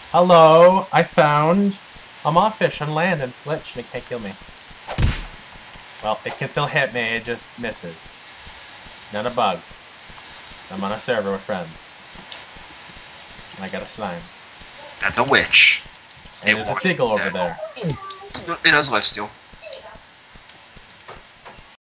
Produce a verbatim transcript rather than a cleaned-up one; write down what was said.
Hello, I found a mawfish on land and it's glitched and it can't kill me. Well, it can still hit me, it just misses. Not a bug. I'm on a server with friends. And I got a slime. That's a witch. And It there's a walks seagull over there. there. It has lifesteal.